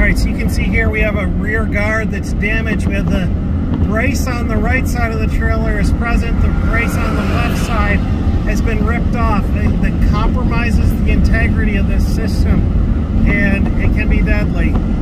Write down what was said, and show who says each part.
Speaker 1: Alright, so you can see here we have a rear guard that's damaged. We have the brace on the right side of the trailer is present. The brace on the left side has been ripped off. That compromises the integrity of this system, and it can be deadly.